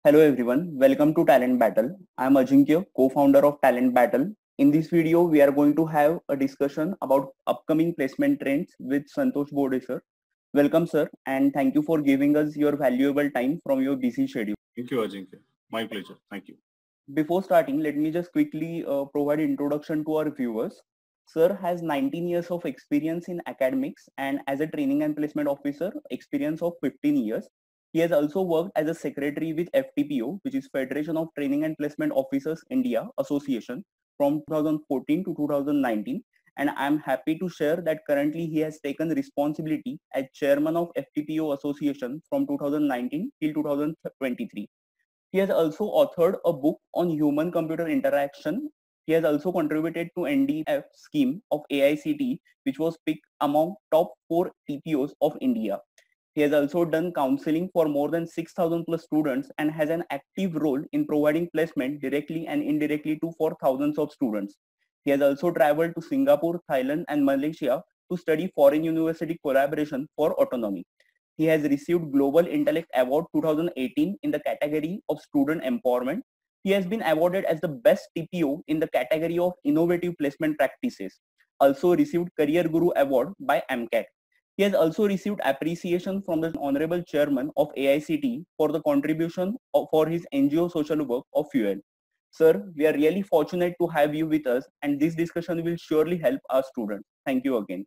Hello everyone, welcome to Talent Battle. I'm Ajinkya, co-founder of Talent Battle. In this video, we are going to have a discussion about upcoming placement trends with Santosh Bode sir. Welcome sir, and thank you for giving us your valuable time from your busy schedule. Thank you, Ajinkya. My pleasure. Thank you. Before starting, let me just quickly provide introduction to our viewers. Sir has 19 years of experience in academics and as a training and placement officer, experience of 15 years. He has also worked as a secretary with FTPO, which is Federation of Training and Placement Officers India Association from 2014 to 2019. And I'm happy to share that currently he has taken responsibility as chairman of FTPO Association from 2019 till 2023. He has also authored a book on human-computer interaction. He has also contributed to NDF scheme of AICTE, which was picked among top 4 TPOs of India. He has also done counseling for more than 6,000 plus students and has an active role in providing placement directly and indirectly to for thousands of students. He has also traveled to Singapore, Thailand, and Malaysia to study foreign university collaboration for autonomy. He has received Global Intellect Award 2018 in the category of student empowerment. He has been awarded as the best TPO in the category of innovative placement practices. Also received Career Guru Award by AMCAT. He has also received appreciation from the Honorable Chairman of AICT for the contribution for his NGO social work of FUEL. Sir, we are really fortunate to have you with us, and this discussion will surely help our students. Thank you again.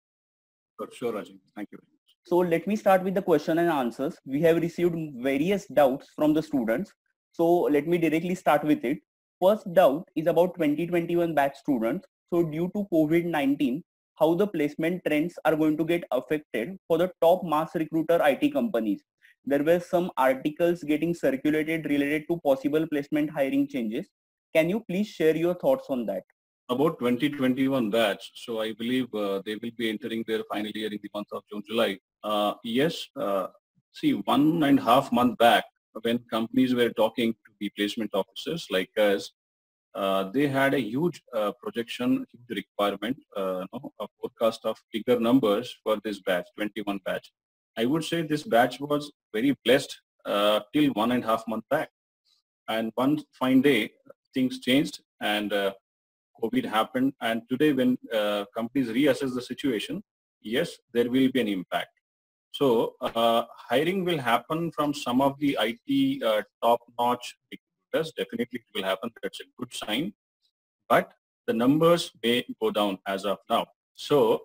Sure, Ajinkya. Thank you. So let me start with the question and answers. We have received various doubts from the students. So let me directly start with it. First doubt is about 2021 batch students. So due to COVID-19, how the placement trends are going to get affected for the top mass recruiter IT companies. There were some articles getting circulated related to possible placement hiring changes. Can you please share your thoughts on that? About 2021 batch, so I believe they will be entering their final year in the month of June, July. Yes, see, 1.5 months back, when companies were talking to the placement officers like us, they had a huge projection, huge requirement, a forecast of bigger numbers for this batch, 21 batch. I would say this batch was very blessed till 1.5 months back. And one fine day, things changed and COVID happened. And today when companies reassess the situation, yes, there will be an impact. So hiring will happen from some of the IT top-notch recruiters. Definitely it will happen. That's a good sign. But the numbers may go down as of now. So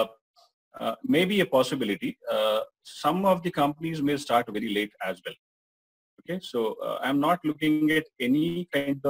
maybe a possibility. Some of the companies may start very late as well. Okay, so I'm not looking at any kind of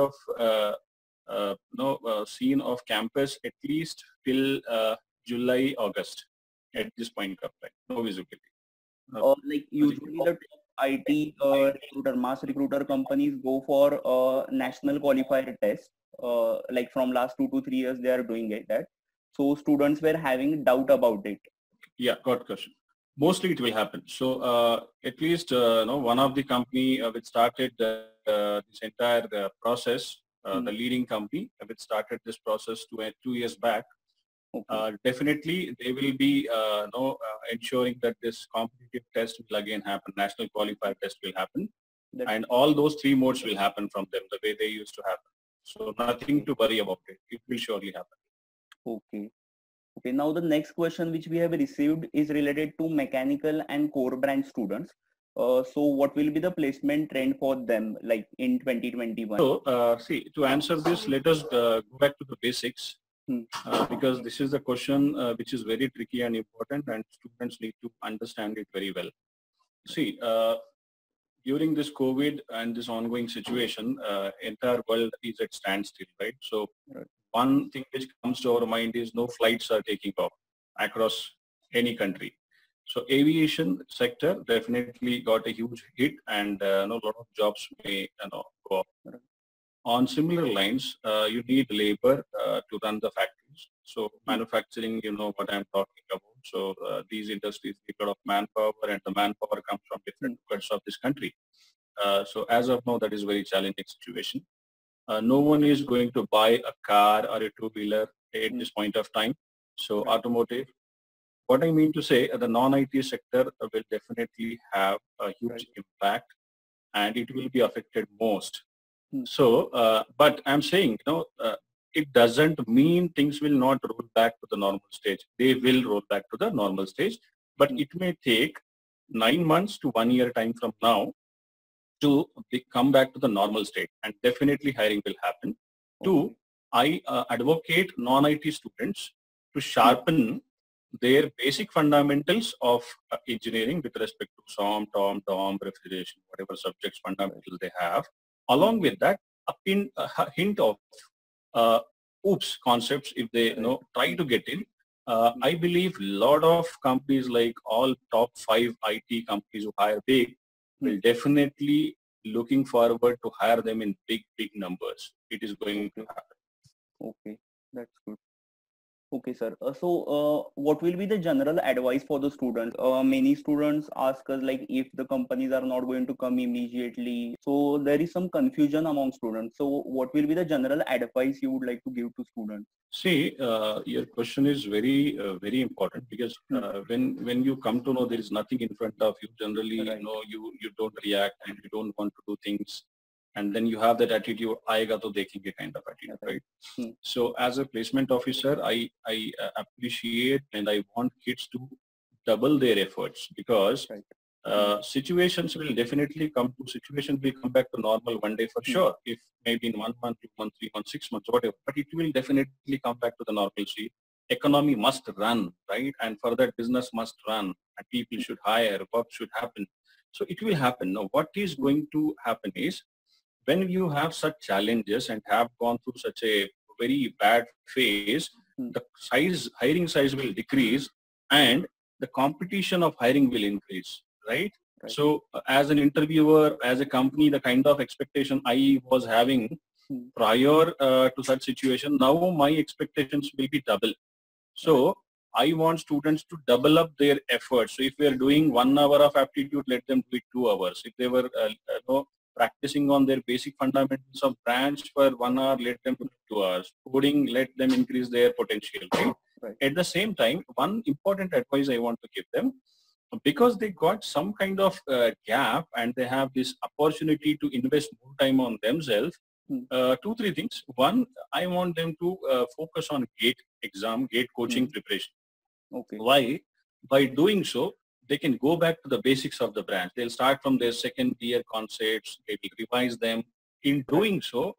scene of campus at least till July, August at this point of time. No visibility. Like usually the top IT recruiter, mass recruiter companies go for national qualifier test. Like from last 2 to 3 years, they are doing it. That so students were having doubt about it. Yeah, got question. Mostly it will happen. So at least one of the company which started this entire process, the leading company which started this process 2 years back. Okay. Definitely, they will be ensuring that this competitive test will again happen. National qualifier test will happen, and all those 3 modes will happen from them the way they used to happen. So nothing to worry about it. It will surely happen. Okay. Okay. Now the next question which we have received is related to mechanical and core branch students. So what will be the placement trend for them like in 2021? So see, to answer this, let us go back to the basics. Because this is a question which is very tricky and important, and students need to understand it very well. See, during this COVID and this ongoing situation, entire world is at standstill, right? So one thing which comes to our mind is no flights are taking off across any country. So aviation sector definitely got a huge hit, and a lot of jobs may go up. On similar lines, you need labor to run the factories. So manufacturing, you know what I'm talking about. So these industries need a lot of manpower, and the manpower comes from different parts of this country. So as of now, that is a very challenging situation. No one is going to buy a car or a two-wheeler at this point of time. So automotive, what I mean to say, the non-IT sector will definitely have a huge impact. and it will be affected most. So, but I'm saying, it doesn't mean things will not roll back to the normal stage. They will roll back to the normal stage, but it may take 9 months to 1 year time from now to come back to the normal state, and definitely hiring will happen. Two, I advocate non-IT students to sharpen their basic fundamentals of engineering with respect to SOM, TOM, refrigeration, whatever subjects fundamentals they have. Along with that, a hint of OOPS concepts if they try to get in. I believe a lot of companies, like all top 5 IT companies who hire big, will definitely looking forward to hire them in big numbers. It is going to happen. Okay, that's good. Okay, sir. So, what will be the general advice for the students? Many students ask us, like, if the companies are not going to come immediately. So there is some confusion among students. So what will be the general advice you would like to give to students? See, your question is very, very important, because when you come to know there is nothing in front of you, generally, you don't react and you don't want to do things. And then you have that attitude, aayega to dekhenge kind of attitude, right? So as a placement officer, I appreciate and I want kids to double their efforts, because situations will definitely situation will come back to normal one day for sure. If maybe in 1 month, 2 months, 3 months, 6 months, whatever, but it will definitely come back to the normalcy. Economy must run, right? And for that, business must run, and people should hire, work should happen. So it will happen. Now, what is going to happen is, when you have such challenges and have gone through such a very bad phase, the hiring size will decrease, and the competition of hiring will increase, right? So as an interviewer, as a company, the kind of expectation I was having prior to such situation, now my expectations will be double. So I want students to double up their efforts. So if we are doing 1 hour of aptitude, let them do it 2 hours. If they were practicing on their basic fundamentals of branch for 1 hour, let them do 2 hours. Coding, let them increase their potential. Right? At the same time, one important advice I want to give them, because they got some kind of gap and they have this opportunity to invest more time on themselves, 2-3 things. One, I want them to focus on GATE exam, GATE coaching preparation. Okay. Why? By doing so, they can go back to the basics of the branch. They'll start from their second year concepts. They will revise them. In doing so,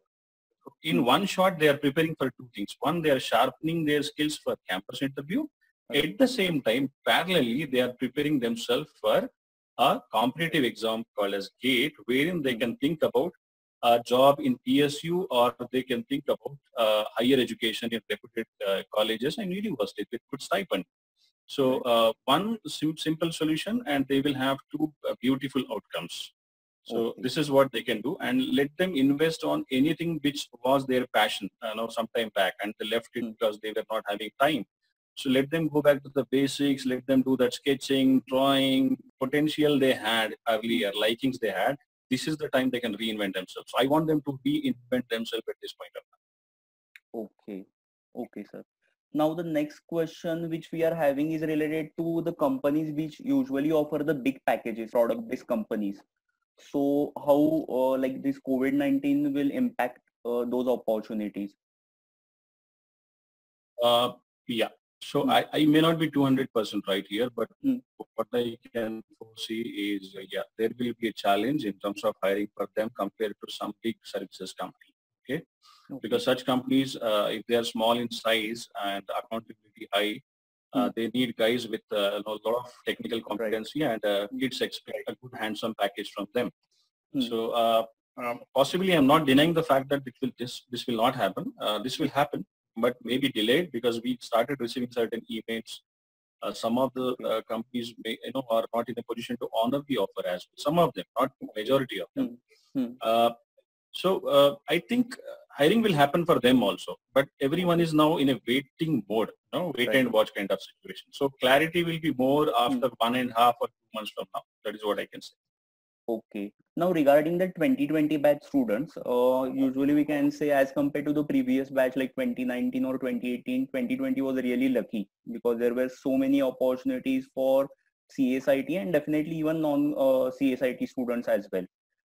in one shot, they are preparing for 2 things. One, they are sharpening their skills for campus interview. At the same time, parallelly, they are preparing themselves for a competitive exam called as GATE, wherein they can think about a job in PSU, or they can think about higher education in reputed colleges and universities with good stipend. So one simple solution, and they will have 2 beautiful outcomes. So this is what they can do, and let them invest on anything which was their passion, some time back, and they left it because they were not having time. So let them go back to the basics, let them do that sketching, drawing, potential they had earlier, likings they had. This is the time they can reinvent themselves. So I want them to reinvent themselves at this point of time. Okay. Okay, sir. Now the next question which we are having is related to the companies which usually offer the big packages, product-based companies. So how like this COVID-19 will impact those opportunities? Yeah. So I may not be 200% right here, but what I can foresee is, there will be a challenge in terms of hiring for them compared to some big services company. Okay. Because such companies, if they are small in size and accountability high, they need guys with a lot of technical competency, and kids expect a good hands-on package from them. So possibly, I'm not denying the fact that this will not happen. This will happen, but maybe delayed, because we started receiving certain emails. Some of the companies are not in a position to honor the offer as well. Some of them, not majority of them. So I think hiring will happen for them also, but everyone is now in a waiting mode, wait and watch kind of situation. So clarity will be more after 1.5 or 2 months from now. That is what I can say. Okay. Now regarding the 2020 batch students, usually we can say, as compared to the previous batch like 2019 or 2018, 2020 was really lucky, because there were so many opportunities for CSIT and definitely even non CSIT students as well.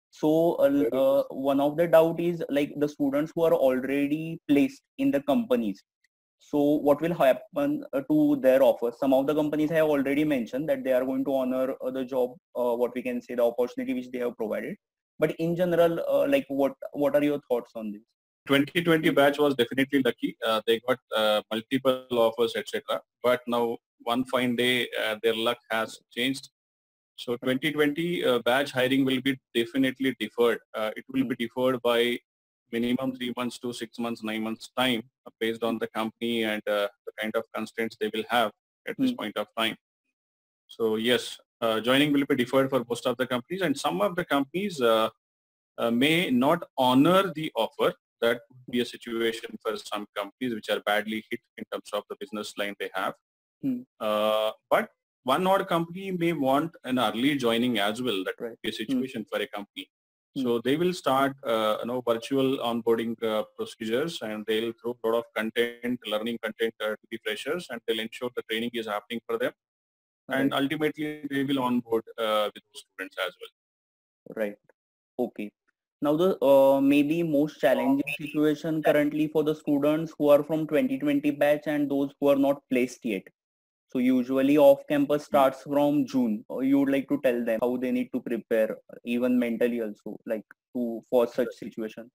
So one of the doubt is like the students who are already placed in the companies. So what will happen to their offers? Some of the companies have already mentioned that they are going to honor the job, what we can say, the opportunity which they have provided. But in general, like what are your thoughts on this? 2020 batch was definitely lucky. They got multiple offers, etc. But now one fine day, their luck has changed. So 2020 batch hiring will be definitely deferred. It will be deferred by minimum 3 months to 6 months, 9 months time based on the company and the kind of constraints they will have at this point of time. So yes, joining will be deferred for most of the companies, and some of the companies may not honor the offer. That would be a situation for some companies which are badly hit in terms of the business line they have. But one odd company may want an early joining as well. That would be a situation for a company. So they will start, virtual onboarding procedures, and they'll throw a lot of content, learning content to the freshers, and they'll ensure the training is happening for them. And ultimately, they will onboard with those students as well. Right. Okay. Now the maybe most challenging situation currently for the students who are from 2020 batch and those who are not placed yet. So usually off-campus starts from June. You would like to tell them how they need to prepare, even mentally also, like for such situation.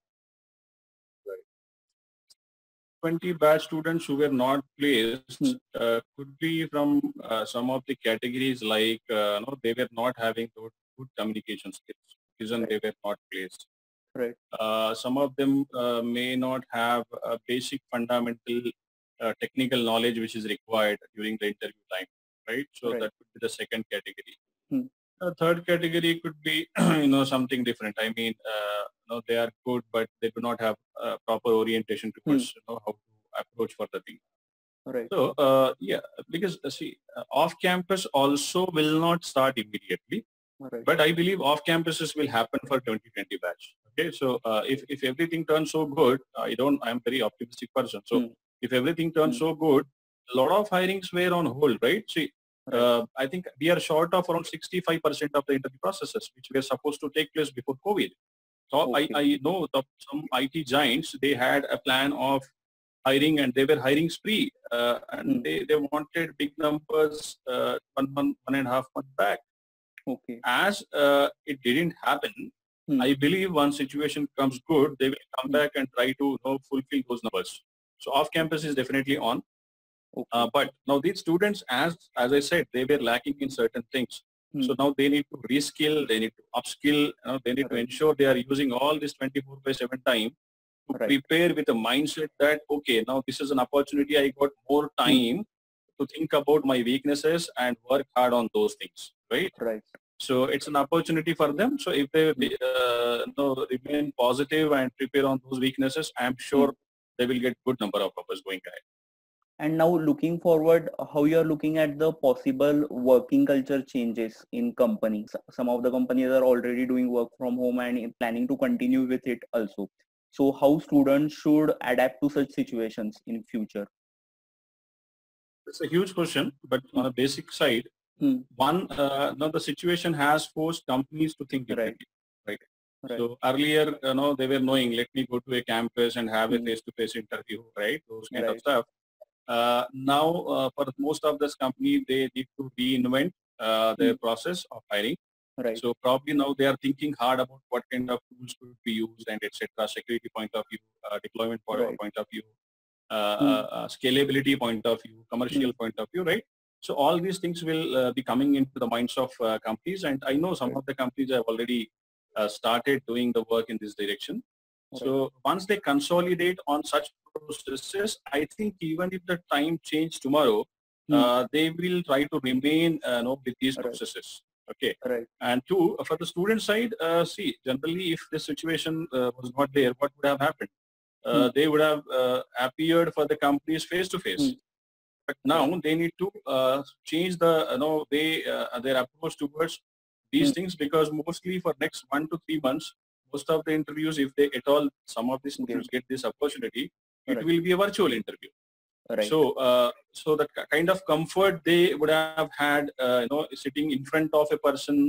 20 batch students who were not placed could be from some of the categories like they were not having good communication skills. Reason they were not placed. Right. Some of them may not have a basic fundamental technical knowledge which is required during the interview time, right? So that could be the second category. Third category could be, something different. I mean, they are good, but they do not have proper orientation towards, how to approach for the thing. Right. So, because off-campus also will not start immediately. Right. But I believe off-campuses will happen for 2020 batch. Okay, so if everything turns so good, I'm very optimistic person. So if everything turns so good, a lot of hirings were on hold, right? See, I think we are short of around 65% of the interview processes, which were supposed to take place before COVID. So I know that some IT giants, they had a plan of hiring and they were hiring spree and they wanted big numbers 1 and a half month back. Okay. As it didn't happen, I believe once situation comes good, they will come back and try to fulfill those numbers. So off-campus is definitely on. Okay. But now these students, as I said, they were lacking in certain things. So now they need to reskill, they need to upskill, they need to ensure they are using all this 24/7 time to prepare with a mindset that, okay, now this is an opportunity, I got more time to think about my weaknesses and work hard on those things, right? Right. So it's an opportunity for them. So if they remain positive and prepare on those weaknesses, I'm sure they will get good number of offers going ahead. And now looking forward, how you are looking at the possible working culture changes in companies. Some of the companies are already doing work from home and planning to continue with it also. So how students should adapt to such situations in future? It's a huge question, but on a basic side, one, now the situation has forced companies to think differently, right? So earlier, they were knowing, let me go to a campus and have a face-to-face interview, right? Those kind of stuff. Now, for most of this company, they need to reinvent their process of hiring. Right. So probably now they are thinking hard about what kind of tools could be used and etc. Security point of view, deployment point of view, scalability point of view, commercial point of view, right? So all these things will be coming into the minds of companies, and I know some of the companies have already started doing the work in this direction. So once they consolidate on such processes, I think even if the time change tomorrow, they will try to remain with these processes. Okay. Right. And two, for the student side, see, generally if this situation was not there, what would have happened? They would have appeared for the companies face to face. But now they need to change the their approach towards these things, because mostly for next 1 to 3 months, most of the interviews, if they at all some of these students get this opportunity, it will be a virtual interview. Right. So so the kind of comfort they would have had, sitting in front of a person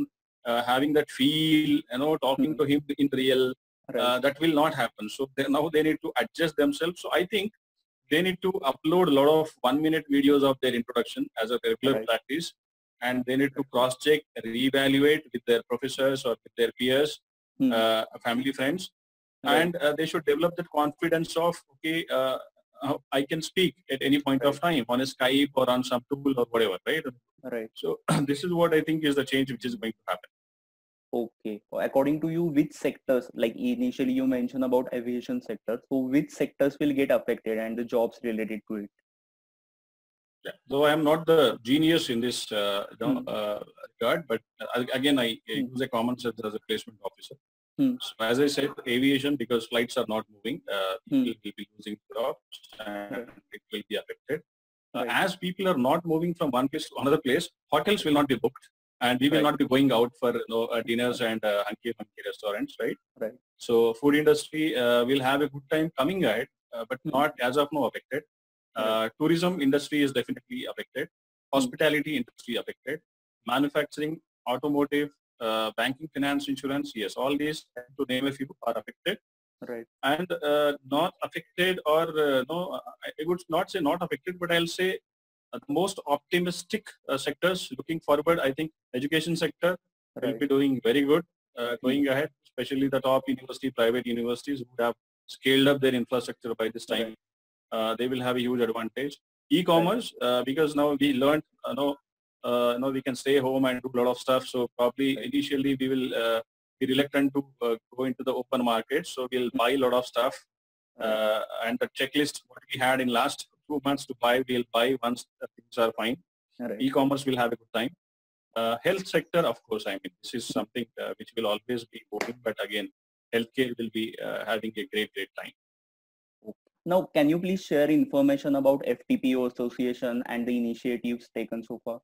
having that feel, talking to him in real, that will not happen. So now they need to adjust themselves. So I think they need to upload a lot of 1-minute videos of their introduction as a regular practice, and they need to cross-check, reevaluate with their professors or with their peers, family friends, and they should develop that confidence of, okay, I can speak at any point of time on a Skype or on some tool or whatever, right? Right. So this is what I think is the change which is going to happen. Okay. According to you, which sectors, like initially you mentioned about aviation sector, so which sectors will get affected and the jobs related to it? Yeah. Though I am not the genius in this regard, but again, I use a common sense as a placement officer. So as I said, aviation, because flights are not moving, people will be losing jobs and it will be affected. As people are not moving from one place to another place, hotels will not be booked, and we will not be going out for dinners and hunky restaurants, right? So food industry will have a good time coming ahead, but not as of now affected. Tourism industry is definitely affected. Hospitality industry affected. Manufacturing, automotive, banking, finance, insurance, yes, all these, to name a few, are affected. And not affected, or no, I would not say not affected, but I'll say the most optimistic sectors looking forward. I think education sector will be doing very good going ahead, especially the top university, private universities who have scaled up their infrastructure by this time. They will have a huge advantage. E-commerce, because now we learned, we can stay home and do a lot of stuff. So probably initially we will be reluctant to go into the open market. So we'll buy a lot of stuff, and the checklist what we had in last 2 months to buy, we'll buy once things are fine. E-commerce will have a good time. Health sector, of course, I mean, this is something which will always be booming, but again, healthcare will be having a great time. Now, can you please share information about FTPO Association and the initiatives taken so far?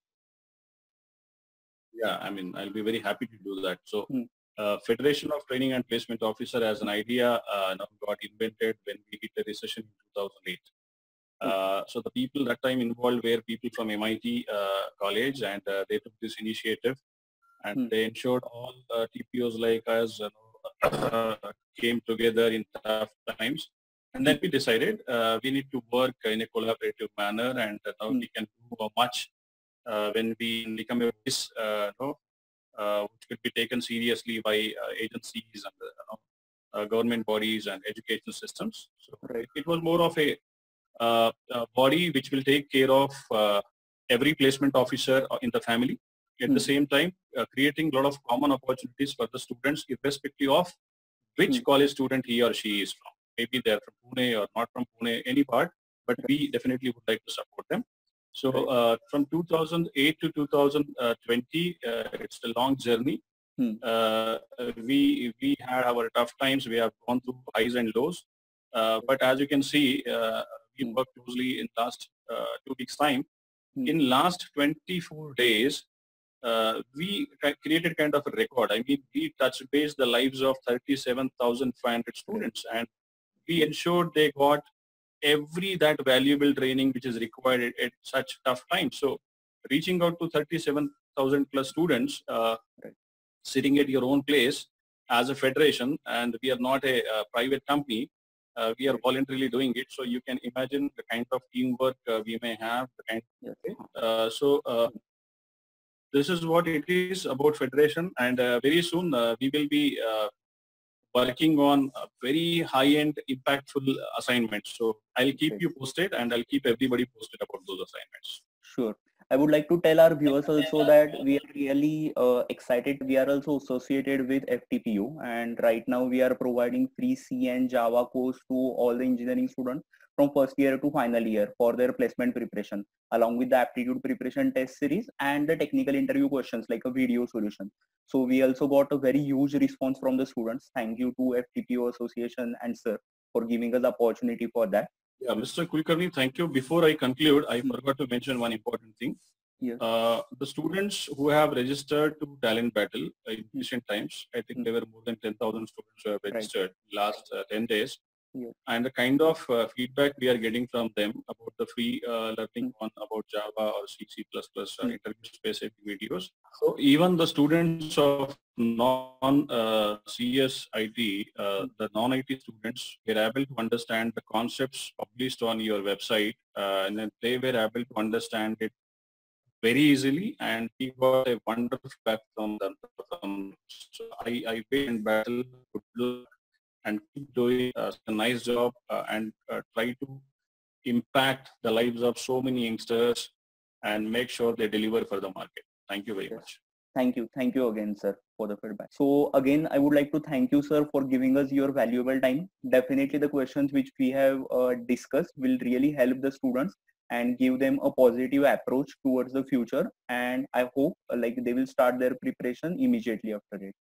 Yeah, I mean, I'll be very happy to do that. So, Federation of Training and Placement Officer as an idea got invented when we hit the recession in 2008. So the people that time involved were people from MIT college, and they took this initiative, and they ensured all TPOs like us came together in tough times. And then we decided we need to work in a collaborative manner, and now we can do much when we become a voice, which could be taken seriously by agencies and government bodies and educational systems. So it was more of a body which will take care of every placement officer in the family. At the same time, creating a lot of common opportunities for the students, irrespective of which college student he or she is from. Maybe they're from Pune or not from Pune, any part, but we definitely would like to support them. So from 2008 to 2020, it's a long journey. We had our tough times. We have gone through highs and lows. But as you can see, we worked closely in last 2 weeks time. In last 24 days, we created kind of a record. I mean, we touched base the lives of 37,500 students, and we ensured they got every that valuable training which is required at such tough times. So reaching out to 37,000 plus students, sitting at your own place as a federation, and we are not a private company, we are voluntarily doing it. So you can imagine the kind of teamwork we may have. This is what it is about federation, and very soon we will be working on very high-end, impactful assignments. So I'll keep you posted, and I'll keep everybody posted about those assignments. Sure. I would like to tell our viewers also that we are really excited. We are also associated with FTPO, and right now we are providing free C and Java course to all the engineering students from first year to final year for their placement preparation, along with the aptitude preparation test series and the technical interview questions like a video solution. So we also got a very huge response from the students. Thank you to FTPO Association and sir for giving us the opportunity for that. Yeah, Mr. Kulkarni, thank you. Before I conclude, I forgot to mention one important thing. Yes. The students who have registered to Talent Battle in recent times, I think there were more than 10,000 students who have registered last 10 days. Yes. and the kind of feedback we are getting from them about the free learning on about Java or C, C++ interview specific videos. So even the students of non-CS IT, the non-IT students were able to understand the concepts published on your website, and then they were able to understand it very easily, and he got a wonderful feedback from them. So I wish and battle good luck and keep doing a nice job and try to impact the lives of so many youngsters and make sure they deliver for the market. Thank you very Yes. much. Thank you. Thank you again, sir, for the feedback. So again, I would like to thank you, sir, for giving us your valuable time. Definitely the questions which we have discussed will really help the students and give them a positive approach towards the future. And I hope like they will start their preparation immediately after it.